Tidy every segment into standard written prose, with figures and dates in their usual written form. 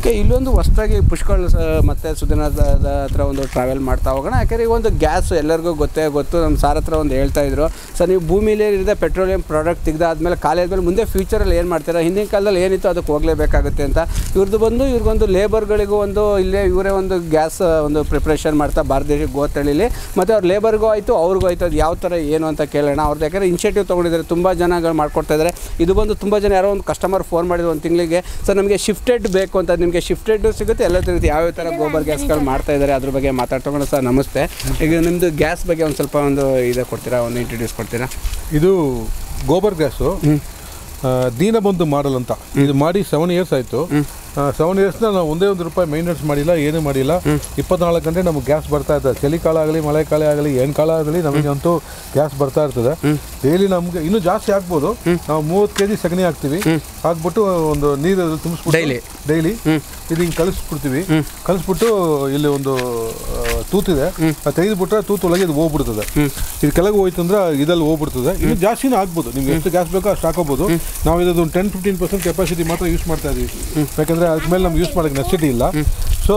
Okay, ಇಲ್ಲೊಂದು ಹೊಸದಾಗಿ ಪುಷ್ಕಳ್ ಮತ್ತು ಸುಧೀನಾದ ಹತ್ರ ಒಂದು ಟ್ರಾವೆಲ್ ಮಾಡ್ತಾ ಹೋಗೋಣ. ಯಾಕೆಂದರೆ ಈಗ ಒಂದು ಗ್ಯಾಸ್ ಎಲ್ಲರಿಗೂ ಗೊತ್ತು. ನಮ್ಮ ಸಾರ್ ಹತ್ರ ಒಂದು ಹೇಳ್ತಾಯಿದ್ರು, ಸರ್ ನೀವು ಭೂಮಿಲೇ ಇರಿದ ಪೆಟ್ರೋಲಿಯಂ ಪ್ರಾಡಕ್ಟ್ ತೆಗೆದಾದ್ಮೇಲೆ ಖಾಲಿ ಆದಮೇಲೆ ಮುಂದೆ ಫ್ಯೂಚರಲ್ಲಿ ಏನು ಮಾಡ್ತೀರಾ, ಹಿಂದಿನ ಕಾಲದಲ್ಲಿ ಏನಿತ್ತು ಅದಕ್ಕೆ ಹೋಗಲೇಬೇಕಾಗುತ್ತೆ ಅಂತ ಇವ್ರಿಗೊಂದು ಲೇಬರ್ಗಳಿಗೂ ಒಂದು ಇಲ್ಲೇ ಇವರೇ ಒಂದು ಗ್ಯಾಸ್ ಒಂದು ಪ್ರಿಪ್ರೇಷನ್ ಮಾಡ್ತಾ ಭಾರತ ದೇಶಕ್ಕೆ ಗೋತಳಿಲಿ ಮತ್ತು ಅವ್ರ ಲೇಬರ್ಗೂ ಆಯಿತು ಅವ್ರಿಗೂ ಆಯಿತು. ಅದು ಯಾವ ಥರ ಏನು ಅಂತ ಕೇಳೋಣ. ಅವ್ರದ್ದು ಯಾಕಂದರೆ ಇನಿಷಿಯೇಟಿವ್ ತೊಗೊಂಡಿದ್ದಾರೆ, ತುಂಬ ಜನಗಳು ಮಾಡ್ಕೊಡ್ತಾ ಇದ್ದಾರೆ. ಇದು ಬಂದು ತುಂಬ ಜನ ಯಾರೋ ಒಂದು ಕಸ್ಟಮರ್ ಫೋನ್ ಮಾಡಿದ್ರು ಒಂದು ತಿಂಗಳಿಗೆ, ಸರ್ ನಮಗೆ ಶಿಫ್ಟೆಡ್ ಬೇಕು ಅಂತ. ನಿಮಗೆ ಶಿಫ್ಟೆಡ್ ಸಿಗುತ್ತೆ, ಎಲ್ಲ ಸಿಗುತ್ತೆ. ಯಾವ್ಯಾವ ಥರ ಗೋಬರ್ ಗ್ಯಾಸ್ಗಳು ಮಾಡ್ತಾ ಇದ್ದಾರೆ ಅದ್ರ ಬಗ್ಗೆ ಮಾತಾಡ್ತಕೊಂಡು. ಸರ್ ನಮಸ್ತೆ. ಈಗ ನಿಮ್ಮದು ಗ್ಯಾಸ್ ಬಗ್ಗೆ ಒಂದು ಸ್ವಲ್ಪ ಒಂದು ಇದು ಕೊಡ್ತೀರಾ, ಒಂದು ಇಂಟ್ರೊಡ್ಯೂಸ್ ಕೊಡ್ತೀರಾ? ಇದು ಗೋಬರ್ ಗ್ಯಾಸು ದೀನಬಂಧು ಮಾಡಲ್ ಅಂತ. ಇದು ಮಾಡಿ 7 ಇಯರ್ಸ್ ಆಯಿತು. 7 ಇಯರ್ಸ್ನ ನಾವು ಒಂದೇ ಒಂದು ರೂಪಾಯಿ ಮೇಂಟೆನೆನ್ಸ್ ಮಾಡಿಲ್ಲ, ಏನೂ ಮಾಡಿಲ್ಲ. 24 ಗಂಟೆ ನಮಗೆ ಗ್ಯಾಸ್ ಬರ್ತಾ ಇರ್ತದೆ. ಚಳಿಕಾಲ ಆಗಲಿ ಮಳೆಕಾಲ ಆಗಲಿ ಏನು ಕಾಲ ಆಗಲಿ ನಮಗೆ ಅಂತೂ ಗ್ಯಾಸ್ ಬರ್ತಾ ಇರ್ತದೆ. ಡೈಲಿ ನಮಗೆ ಇನ್ನೂ ಜಾಸ್ತಿ ಆಗ್ಬೋದು. ನಾವು 30 kg ಸಗಣಿ ಹಾಕ್ತೀವಿ, ಹಾಕ್ಬಿಟ್ಟು ಒಂದು ನೀರು ತುಂಬಿಸ್ಬಿಟ್ಟು ಡೈಲಿ ಇದು ಹಿಂಗೆ ಕಲಿಸ್ಬಿಟ್ಟು ಇಲ್ಲಿ ಒಂದು ತೂತಿದೆ, ತೆಗೆದುಬಿಟ್ರೆ ತೂತು ಒಳಗೆ ಇದು ಹೋಗ್ಬಿಡ್ತದೆ. ಇದು ಕೆಳಗೆ ಹೋಯ್ತು ಅಂದ್ರೆ ಇದಲ್ಲಿ ಹೋಗ್ಬಿಡ್ತದೆ. ಇನ್ನು ಜಾಸ್ತಿನೂ ಆಗ್ಬೋದು, ನಿಮ್ಗೆ ಎಷ್ಟು ಗ್ಯಾಸ್ ಬೇಕೋ ಅಷ್ಟು ಹಾಕೋಬೋದು. ನಾವು ಇದೊಂದು 10-15% ಕೆಪಾಸಿಟಿ ಮಾತ್ರ ಯೂಸ್ ಮಾಡ್ತಾ ಇದ್ದೀವಿ, ಯಾಕಂದರೆ ಅದ್ಮೇಲೆ ನಮ್ಗೆ ಯೂಸ್ ಮಾಡೋಕ್ಕೆ ನೆಸೆಸಿಟಿ ಇಲ್ಲ. ಸೊ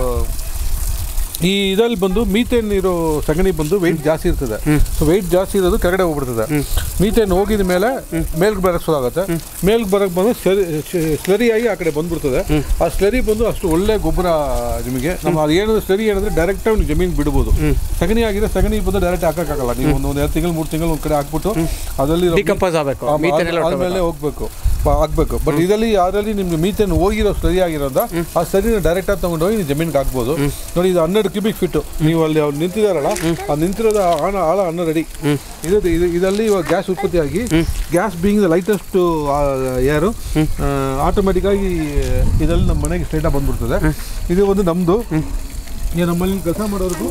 ಈ ಇದರಲ್ಲಿ ಬಂದು ಮೀಥೇನ್ ಇರೋ ಸಗಣಿ ಬಂದು ವೆಯ್ಟ್ ಜಾಸ್ತಿ ಇರ್ತದೆ. ಸೊ ವೆಯ್ಟ್ ಜಾಸ್ತಿ ಇರೋದು ಕೆಳಗಡೆ ಹೋಗ್ಬಿಡ್ತದೆ. ಮೀಥೇನ್ ಹೋಗಿದ ಮೇಲೆ ಮೇಲ್ಗೆ ಬರೋಕ್ಕೆ ಶುರುವಾಗುತ್ತೆ. ಮೇಲ್ಗೆ ಬರೋಕ್ಕೆ ಬಂದು ಸ್ಲರಿ ಆಗಿ ಆ ಕಡೆ ಬಂದ್ಬಿಡ್ತದೆ. ಆ ಸ್ಲರಿ ಬಂದು ಅಷ್ಟು ಒಳ್ಳೆ ಗೊಬ್ಬರ ನಿಮಗೆ. ನಮ್ಮ ಅದು ಏನಂದ್ರೆ ಸ್ಲರಿ ಏನಂದ್ರೆ ಡೈರೆಕ್ಟಾಗಿ ನೀವು ಜಮೀನು ಬಿಡ್ಬೋದು. ಸಗಣಿ ಆಗಿದೆ, ಸಗಣಿ ಬಂದು ಡೈರೆಕ್ಟ್ ಹಾಕೋಕ್ಕಾಗಲ್ಲ. ನೀವು ಒಂದು 2 ತಿಂಗಳು 3 ತಿಂಗಳು ಒಂದು ಕಡೆ ಹಾಕ್ಬಿಟ್ಟು ಅದರಲ್ಲಿ ಆದಮೇಲೆ ಆಗಬೇಕು. ಬಟ್ ಇದರಲ್ಲಿ ಯಾರಲ್ಲಿ ನಿಮ್ಗೆ ಮೀಥೇನ್ ಹೋಗಿರೋ ಸ್ಲರಿ ಆಗಿರೋದ ಆ ಸ್ಲರಿನ ಡೈರೆಕ್ಟಾಗಿ ತೊಗೊಂಡೋಗಿ ನೀವು ಜಮೀನಿಗೆ ಹಾಕ್ಬೋದು. ನೋಡಿ, ಇದು 12 ಕ್ಯೂಬಿಕ್ ಫೀಟು. ನೀವು ಅಲ್ಲಿ ಅವ್ರು ನಿಂತಿದ್ದಾರಲ್ಲ, ಆ ನಿಂತಿರೋದು ಆಳ 12 ಅಡಿ. ಇದರಲ್ಲಿ ಇವಾಗ ಗ್ಯಾಸ್ ಉತ್ಪತ್ತಿಯಾಗಿ ಗ್ಯಾಸ್ ಬೀಯಿಂಗ್ ದ ಲೈಟೆಸ್ಟ್ ಏರು ಆಟೋಮೆಟಿಕ್ಕಾಗಿ ಇದರಲ್ಲಿ ನಮ್ಮ ಮನೆಗೆ ಸ್ಟ್ರೈಟಾಗಿ ಬಂದ್ಬಿಡ್ತದೆ. ಇದು ಒಂದು ನಮ್ಮದು ನಮ್ಮಲ್ಲಿ ಕೆಲಸ ಮಾಡೋರ್ಗೂ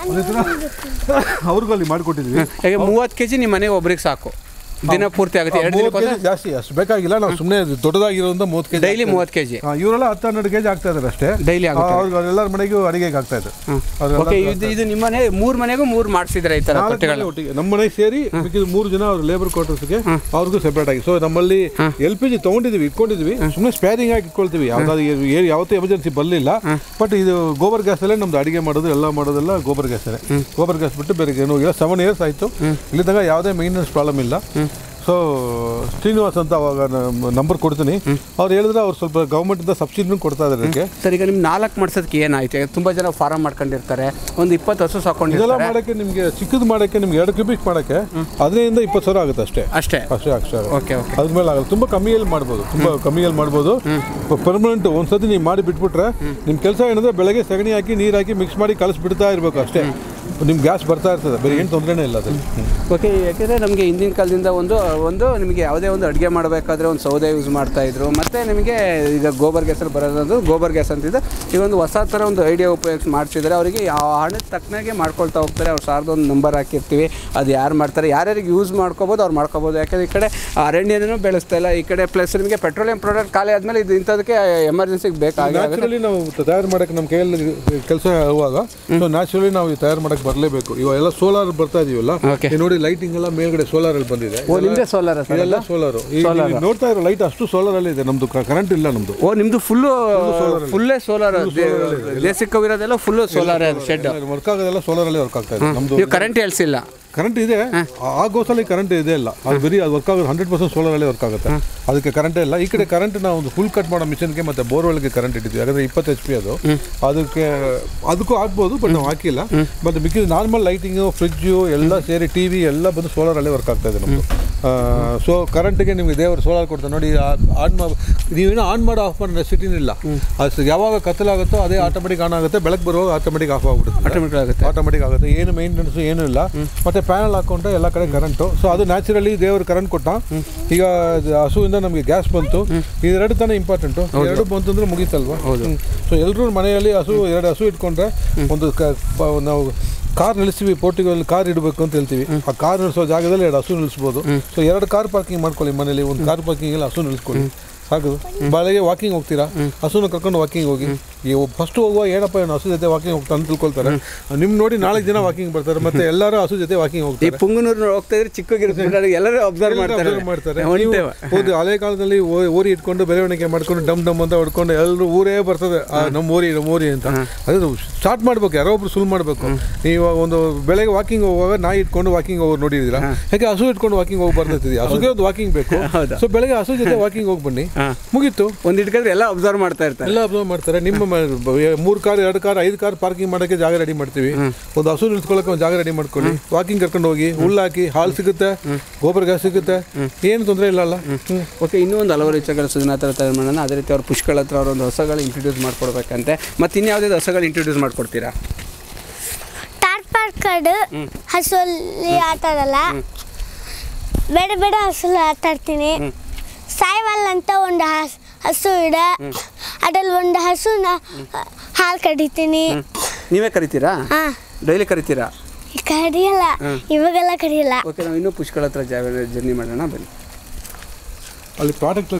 ಅವ್ರಿಗೂ ಅಲ್ಲಿ ಮಾಡಿಕೊಟ್ಟಿದ್ವಿ. 30 kg ನಿಮ್ಮ ಮನೆಗೆ ಒಬ್ರಿಗೆ ಸಾಕು, ದಿನ ಪೂರ್ತಿ ಆಗುತ್ತೆ. 2 ದಿನಕ್ಕೆ ಜಾಸ್ತಿ ಅಷ್ಟು ಬೇಕಾಗಿಲ್ಲ. ನಾವು ಸುಮ್ಮನೆ ದೊಡ್ಡದಾಗಿರೋದ್ರಿಂದ 30 kg ಡೈಲಿ 30 kg. ಇವರೆಲ್ಲ 10-12 kg ಆಗ್ತಾ ಇದ್ದಾರೆ ಅಷ್ಟೇ ಡೈಲಿ. ಎಲ್ಲರ ಮನೆಗೂ ಅಡಿಗೆಗೆ ಆಗ್ತಾ ಇದೆ. ಇದು ನಿಮ್ಮ ಮನೆ 3 ಮನೆಗೂ 3 ಮಾಡಿಸಿದ್ರೆ ಈ ಥರ ಒಟ್ಟಿಗೆ ನಮ್ಮ ಮನೆಗೆ ಸೇರಿ 3 ಜನ ಅವ್ರ ಲೇಬರ್ ಕ್ವಾರ್ಟರ್ಸ್ಗೆ ಅವ್ರಿಗೂ ಸೆಪ್ರೇಟ್ ಆಗಿ. ಸೊ ನಮ್ಮಲ್ಲಿ LPG ಇಟ್ಕೊಂಡಿದ್ವಿ, ಸುಮ್ಮನೆ ಸ್ಪೇರಿಂಗ್ ಆಗಿ ಇಟ್ಕೊಳ್ತೀವಿ. ಯಾವತ್ತೂ ಎಮರ್ಜೆನ್ಸಿ ಬರಲಿಲ್ಲ. ಬಟ್ ಇದು ಗೋಬರ್ ಗ್ಯಾಸಲ್ಲೇ ನಮ್ದು ಅಡಿಗೆ ಮಾಡೋದು ಎಲ್ಲ ಮಾಡೋದೆಲ್ಲ ಗೋಬರ್ ಗ್ಯಾಸಲ್ಲೇ. ಗೋಬರ್ ಗ್ಯಾಸ್ ಬಿಟ್ಟು ಬೇರೆ ಏನೂ ಇಲ್ಲ. 7 ಇಯರ್ಸ್ ಆಯಿತು. ಇಲ್ಲಿದ್ದಾಗ ಯಾವುದೇ ಮೇಂಟೆನೆನ್ಸ್ ಪ್ರಾಬ್ಲಮ್ ಇಲ್ಲ. ಸೊ ಶ್ರೀನಿವಾಸ್ ಅಂತ ಅವಾಗ ನಂಬರ್ ಕೊಡ್ತೀನಿ. ಅವ್ರು ಹೇಳಿದ್ರೆ ಅವ್ರು ಸ್ವಲ್ಪ ಗೌರ್ಮೆಂಟಿಂದ ಸಬ್ಸಿಡಿನೂ ಕೊಡ್ತಾ ಇದ್ದಾರೆ ಅದಕ್ಕೆ. ಸರ್, ಈಗ ನಿಮ್ಮ 4 ಮಾಡಿಸೋದಕ್ಕೆ ಏನಾಯ್ತು? ತುಂಬ ಜನ ಫಾರಮ್ ಮಾಡ್ಕೊಂಡಿರ್ತಾರೆ, ಒಂದು 20 ಹಸು ಸಾಕೊಂಡು ಇದೆಲ್ಲ ಮಾಡೋಕ್ಕೆ ನಿಮಗೆ ಚಿಕ್ಕದು ಮಾಡೋಕ್ಕೆ ನಿಮ್ಗೆ 2 ಕ್ಯೂಬಿಕ್ ಮಾಡೋಕ್ಕೆ 15,000-20,000 ಆಗುತ್ತೆ ಅಷ್ಟೇ. ಓಕೆ. ಅದ್ಮೇಲೆ ಆಗಲ್ಲ. ತುಂಬ ಕಮ್ಮಿಯಲ್ಲಿ ಮಾಡ್ಬೋದು. ಪರ್ಮನೆಂಟ್ ಒಂದ್ಸತಿ ನೀವು ಮಾಡಿ ಬಿಟ್ಬಿಟ್ರೆ ನಿಮ್ಮ ಕೆಲಸ ಏನಂದರೆ ಬೆಳಗ್ಗೆ ಸಗಣಿ ಹಾಕಿ ನೀರು ಹಾಕಿ ಮಿಕ್ಸ್ ಮಾಡಿ ಕಲಿಸ್ಬಿಡ್ತಾ ಇರಬೇಕು ಅಷ್ಟೇ. ನಿಮ್ಗೆ ಗ್ಯಾಸ್ ಬರ್ತಾ ಇರ್ತದೆ, ಬೇರೆ ಏನು ತೊಂದರೆನೇ ಇಲ್ಲ ಅದು. ಓಕೆ, ಯಾಕೆಂದರೆ ನಮಗೆ ಹಿಂದಿನ ಕಾಲದಿಂದ ಒಂದು ನಿಮಗೆ ಯಾವುದೇ ಒಂದು ಅಡುಗೆ ಮಾಡಬೇಕಾದ್ರೆ ಒಂದು ಸೌದೆ ಯೂಸ್ ಮಾಡ್ತಾಯಿದ್ರು. ಮತ್ತು ನಿಮಗೆ ಈಗ ಗೋಬರ್ ಗ್ಯಾಸಲ್ಲಿ ಬರೋದು ಗೋಬರ್ ಗ್ಯಾಸ್ ಅಂತಿದ್ದು ಈಗ ಒಂದು ಹೊಸ ಥರ ಒಂದು ಐಡಿಯಾ ಉಪಯೋಗಿಸಿ ಮಾಡಿಸಿದರೆ ಅವರಿಗೆ ಆ ಹಣದ ತಕ್ಕನಾಗೆ ಮಾಡ್ಕೊಳ್ತಾ ಹೋಗ್ತಾರೆ. ಅವ್ರು ಸಾರ್ದು ಒಂದು ನಂಬರ್ ಹಾಕಿರ್ತೀವಿ, ಅದು ಯಾರು ಮಾಡ್ತಾರೆ, ಯಾರ್ಯಾರಿಗೆ ಯೂಸ್ ಮಾಡ್ಕೋಬೋದು ಅವ್ರು ಮಾಡ್ಕೋಬೋದು. ಯಾಕೆಂದರೆ ಈ ಕಡೆ ಅರಣ್ಯನೂ ಬೆಳೆಸ್ತಾ ಇಲ್ಲ, ಈ ಕಡೆ ಪ್ಲಸ್ ನಿಮಗೆ ಪೆಟ್ರೋಲಿಯಂ ಪ್ರಾಡಕ್ಟ್ ಖಾಲಿ ಆದಮೇಲೆ ಇದು ಇಂಥದಕ್ಕೆ ಎಮರ್ಜೆನ್ಸಿಗೆ ಬೇಕಾಗುತ್ತೆ. ನಾವು ತಯಾರು ಮಾಡೋಕ್ಕೆ ನಮ್ಮ ಕೈಯಲ್ಲಿ ಕೆಲಸ ಆಗುವಾಗ ನ್ಯಾಚುರಲಿ ನಾವು ತಯಾರು ಮಾಡೋಕ್ಕೆ ಬರಲೇಬೇಕು. ಇವೆಲ್ಲ ಸೋಲಾರ್ ಬರ್ತಾ ಇದೀವಲ್ಲ, ನೋಡಿ ಲೈಟಿಂಗ್ ಎಲ್ಲ ಮೇಲ್ಗಡೆ ಸೋಲಾರ್ ಅಲ್ಲಿ ಬಂದಿದೆ. ಸೋಲಾರ್ ನೋಡ್ತಾ ಇರೋ ಲೈಟ್ ಅಷ್ಟು ಸೋಲಾರ್ ಅಲ್ಲಿ ಇದೆ. ನಮ್ದು ಕರೆಂಟ್ ಇಲ್ಲ ನಮ್ದು. ನಿಮ್ದು ಫುಲ್ಲೇ ಸೋಲಾರ್. ದೇಶಕ್ಕಿರೋದೆಲ್ಲ ಫುಲ್ ಸೋಲಾರ್. ಶೆಡ್ ವರ್ಕ್ ಆಗೋದೆಲ್ಲ ಸೋಲಾರ್ ಅಲ್ಲಿ ವರ್ಕ್ ಆಗ್ತಾ ಇದೆ. ನಮ್ದು ಕರೆಂಟ್ ಹೇಳ್ಸಿಲ್ಲ. ಕರೆಂಟ್ ಇದೆ, ಆ ಗೋಸಲ್ಲಿ ಕರೆಂಟ್ ಇದೆ ಇಲ್ಲ. ಅದು ಬರೀ ಅದು ವರ್ಕ್ ಆಗೋದು 100% ಸೋಲಾರಲ್ಲಿ ವರ್ಕ್ ಆಗುತ್ತೆ. ಅದಕ್ಕೆ ಕರೆಂಟೇ ಇಲ್ಲ. ಈ ಕಡೆ ಕರೆಂಟ್ ನಾವು ಒಂದು ಫುಲ್ ಕಟ್ ಮಾಡೋ ಮಿಷನ್ಗೆ ಮತ್ತು ಬೋರ್ವೆಲ್ಗೆ ಕರೆಂಟ್ ಇಟ್ಟಿದ್ವಿ. ಯಾಕಂದರೆ 20 HP ಅದು. ಅದಕ್ಕೂ ಆಗ್ಬೋದು, ಬಟ್ ನಾವು ಹಾಕಿಲ್ಲ. ಮತ್ತು ಮಿಕ್ಕಿದ ನಾರ್ಮಲ್ ಲೈಟಿಂಗು, ಫ್ರಿಜ್ಜು ಎಲ್ಲ ಸೇರಿ TV ಎಲ್ಲ ಬಂದು ಸೋಲಾರಲ್ಲೇ ವರ್ಕ್ ಆಗ್ತಾ ಇದೆ ನಮ್ಮದು. ಸೊ ಕರೆಂಟಿಗೆ ನಿಮಗೆ ದೇವರು ಸೋಲಾರ್ ಕೊಡ್ತಾರೆ ನೋಡಿ. ನೀವೇನೋ ಆನ್ ಮಾಡೋ ಆಫ್ ಮಾಡೋ ನೆಸಿಟಿನೂ ಇಲ್ಲ. ಅದು ಯಾವಾಗ ಕತ್ತಲಾಗುತ್ತೋ ಅದೇ ಆಟೋಮೆಟಿಕ್ ಆನ್ ಆಗುತ್ತೆ. ಬೆಳಗ್ಗೆ ಬರುವಾಗ ಆಟೋಮೆಟಿಕ್ ಆಫ್ ಆಗ್ಬಿಡುತ್ತೆ. ಆಟೋಮೆಟಿಕ್ ಆಗುತ್ತೆ. ಏನು ಮೇಂಟೆನೆನ್ಸು ಏನೂ ಇಲ್ಲ. ಮತ್ತು ಪ್ಯಾನಲ್ ಹಾಕ್ಕೊಂಡ್ರೆ ಎಲ್ಲ ಕಡೆ ಕರೆಂಟು. ಸೊ ಅದು ನ್ಯಾಚುರಲಿ ದೇವರು ಕರೆಂಟ್ ಕೊಟ್ಟ. ಈಗ ಹಸುವಿಂದ ನಮಗೆ ಗ್ಯಾಸ್ ಬಂತು. ಇದೆರಡು ತಾನೇ ಇಂಪಾರ್ಟೆಂಟು. ಎರಡು ಬಂತು ಅಂದರೆ ಮುಗೀತಲ್ವ. ಸೊ ಎಲ್ಲರೂ ಮನೆಯಲ್ಲಿ 2 ಹಸು ಇಟ್ಕೊಂಡ್ರೆ ಒಂದು ನಾವು ಕಾರ್ ನಿಲ್ಲಿಸ್ತೀವಿ. ಪೋರ್ಟಿಗಲ್ಲಿ ಕಾರ್ ಇಡಬೇಕು ಅಂತ ಹೇಳ್ತೀವಿ. ಆ ಕಾರ್ ನಿಲ್ಲಿಸೋ ಜಾಗದಲ್ಲಿ 2 ಹಸು ನಿಲ್ಲಿಸ್ಬೋದು. ಸೊ 2 ಕಾರ್ ಪಾರ್ಕಿಂಗ್ ಮಾಡ್ಕೊಳ್ಳಿ ಮನೇಲಿ. ಒಂದು ಕಾರ್ ಪಾರ್ಕಿಂಗಲ್ಲಿ ಹಸು ನಿಲ್ಲಿಸ್ಕೊಳ್ಳಿ ಸಾಕು. ಬೆಳಗ್ಗೆ ವಾಕಿಂಗ್ ಹೋಗ್ತೀರಾ, ಹಸುನ ಕರ್ಕೊಂಡು ವಾಕಿಂಗ್ ಹೋಗಿ. ಈ ಫಸ್ಟ್ ಹೋಗುವ ಏನಪ್ಪ ಏನು ಹಸು ಜೊತೆ ವಾಕಿಂಗ್ ಹೋಗ್ತಾ ಅಂತ ತಿಳ್ಕೊಳ್ತಾರೆ. ನಿಮ್ ನೋಡಿ 4 ಜನ ವಾಕಿಂಗ್ ಬರ್ತಾರೆ, ಮತ್ತೆ ಎಲ್ಲರೂ ಹಸು ಜೊತೆ ವಾಕಿಂಗ್ ಈ ಹೋಗ್ತಾರೆ. ಪುಂಗನೂರು ಹೋಗ್ತಾ ಇದ್ರೆ ಚಿಕ್ಕಗಿರುತ್ತೆ ಎಲ್ಲರೂ ಅಬ್ಸರ್ವ್ ಮಾಡ್ತಾರೆ. ಹೌದು, ಹಳೆ ಕಾಲದಲ್ಲಿ ಓರಿ ಇಟ್ಕೊಂಡು ಬೆಳವಣಿಗೆ ಮಾಡ್ಕೊಂಡು ಡಮ್ ಅಂತ ಹೊಡ್ಕೊಂಡು ಎಲ್ಲರೂ ಊರೇ ಬರ್ತದೆ ನಮ್ಮ ಊರಿ ಅಂತ. ಅದು ಸ್ಟಾರ್ಟ್ ಮಾಡ್ಬೇಕು, ಯಾರೋ ಒಬ್ರು ಸುಲ್ ಮಾಡ್ಬೇಕು. ನೀವು ಒಂದು ಬೆಳಗ್ಗೆ ವಾಕಿಂಗ್ ಹೋಗುವಾಗ ನಾಯಿ ಇಟ್ಕೊಂಡು ವಾಕಿಂಗ್ ಹೋಗಿ ನೋಡಿದಿರಾ? ಯಾಕೆ ಹಸು ಇಟ್ಕೊಂಡು ವಾಕಿಂಗ್ ಹೋಗಿ ಬರ್ತೈತಿ, ಹಸುಗೆ ಒಂದು ವಾಕಿಂಗ್ ಬೇಕು. ಸೊ ಬೆಳಗ್ಗೆ ಹಸು ಜೊತೆ ವಾಕಿಂಗ್ ಹೋಗಿ ಬನ್ನಿ, ಮುಗೀತು. ಒಂದ್ ಇಟ್ಕೊಂಡ್ರೆ ಎಲ್ಲ ಅಬ್ಸರ್ವ್ ಮಾಡ್ತಾ ಇರ್ತಾರೆ. ಎಲ್ಲ ಅಬ್ಸರ್ವ್ ಮಾಡ್ತಾರೆ. ನಿಮ್ಮ 3 ಕಾರ್ 2 ಕಾರ್ 5 ಕಾರ್ ಪಾರ್ಕಿಂಗ್ ಮಾಡೋಕ್ಕೆ ಜಾಗ ರೆಡಿ ಮಾಡ್ತೀವಿ. ಒಂದು ಹಸು ನಿಲ್ಸ್ಕೊಳ್ಳೋಕೆ ಒಂದು ಜಾಗ ರೆಡಿ ಮಾಡ್ಕೊಳ್ಳಿ, ವಾಕಿಂಗ್ ಕರ್ಕೊಂಡು ಹೋಗಿ, ಹುಲ್ಲು ಹಾಕಿ, ಹಾಲು ಸಿಗುತ್ತೆ, ಗೊಬ್ಬರ ಗ್ಯಾಸ್ ಸಿಗುತ್ತೆ, ಏನು ತೊಂದರೆ ಇಲ್ಲ ಅಲ್ಲ. ಓಕೆ, ಇನ್ನೂ ಒಂದು ಹಲವಾರು ವಿಷಯಗಳು ಸುಜನಾಥ್ ಹತ್ರ ತಯಾರು ಮಾಡೋಣ. ಅದೇ ರೀತಿ ಅವ್ರ ಪುಷ್ಕಳ ಹತ್ರ ಅವ್ರ ಒಂದು ಹೊಸಗಳು ಇಂಟ್ರೊಡ್ಯೂಸ್ ಮಾಡ್ಕೊಡ್ಬೇಕಂತೆ. ಮತ್ತೆ ಇನ್ಯಾವುದೇ ಹೊಸಗಳು ಇಂಟ್ರೊಡ್ಯೂಸ್ ಮಾಡ್ಕೊಡ್ತೀರಾ? ಟಾರ್ಪಾರ್ಕಡ್ ಹಸುವಲ್ಲಿ ಆಟ ಆಡಲ್ಲ, ಬೇಡ ಹಸುವಲ್ಲಿ ಆಟ ಆಡ್ತೀನಿ. ಸಾಯಿವಾಲ್ ಅಂತ ಒಂದು ಹಸು ಇದೆ, ಅದ್ರಲ್ಲಿ ಒಂದು ಹಸುನ ಹಾಲು ಕಡಿತೀನಿ. ನೀವೇ ಕರಿತೀರಾ? ಡೈಲಿ ಕರಿತೀರಾ? ಕಡಿಯಲ್ಲ, ಇವಾಗೆಲ್ಲ ಕಡಿಯಲ್ಲ. ಓಕೆ, ನಾವು ಇನ್ನೂ ಪುಷ್ಕಳ ಹತ್ರ ಜರ್ನಿ ಮಾಡೋಣ ಬನ್ನಿ. ಅಲ್ಲಿ ಪ್ರಾಡಕ್ಟ್